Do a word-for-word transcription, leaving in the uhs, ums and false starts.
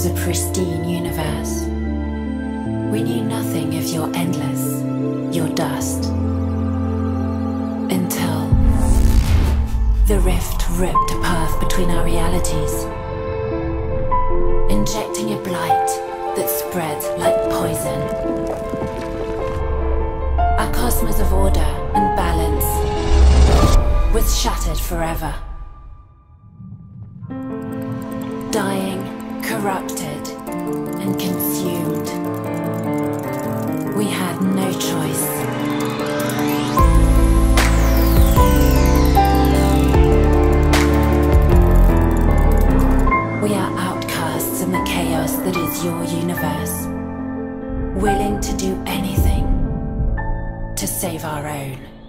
was a pristine universe. We knew nothing of your endless, your dust. Until the rift ripped a path between our realities, injecting a blight that spread like poison. Our cosmos of order and balance was shattered forever. Dying, corrupted, and consumed. We had no choice. We are outcasts in the chaos that is your universe, willing to do anything to save our own.